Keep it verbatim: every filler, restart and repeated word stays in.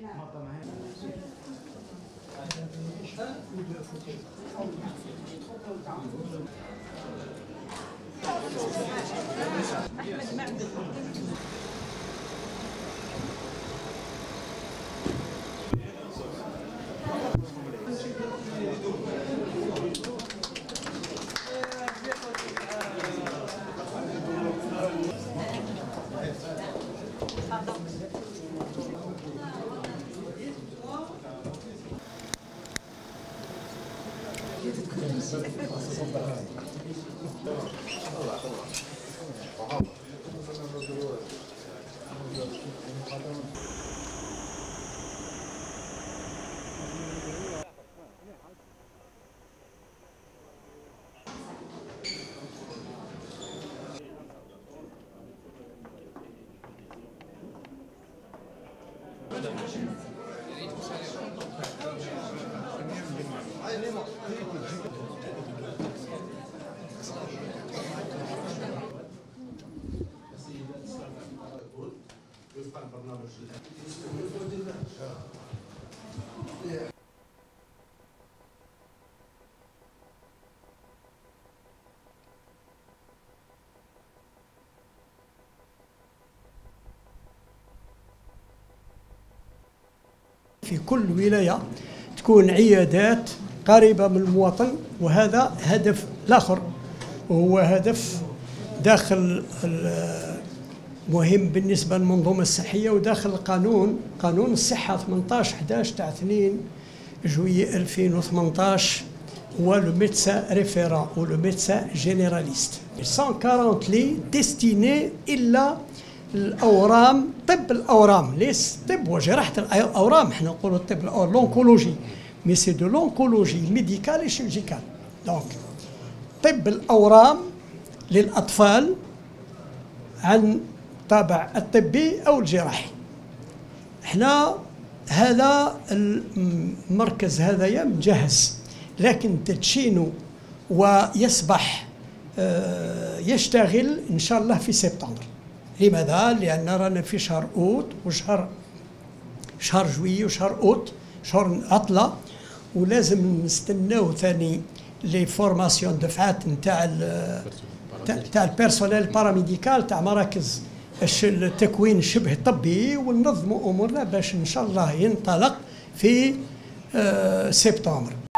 في كل ولاية تكون عيادات قريبة من المواطن، وهذا هدف الآخر، وهو هدف داخل مهم بالنسبة للمنظومة الصحية وداخل القانون، قانون الصحة ثمانية عشر أحد عشر تاع اثنين جويي ألفين وثمانية عشر، هو لو ميدسان ريفيرون و لو ميدسان جينيراليست. مئة وأربعين لي ديستيني إلا الاورام، طب الاورام، ليس طب وجراحه الاورام، احنا نقولوا الطب لونكولوجي، مي سي دو لونكولوجي ميديكال اي شيرجيكال. دونك طب الاورام للاطفال عن طابع الطبي او الجراحي. احنا هذا المركز هذايا مجهز، لكن تدشينه ويصبح يشتغل ان شاء الله في سبتمبر. لماذا؟ لأن رانا في شهر أوت وشهر شهر جويي وشهر أوت، شهر عطلة، ولازم نستناو ثاني لي فورماسيون دفعات نتاع تاع البيرسونيل باراميديكال تاع مراكز التكوين الشبه طبي، وننظموا أمورنا باش إن شاء الله ينطلق في سبتمبر.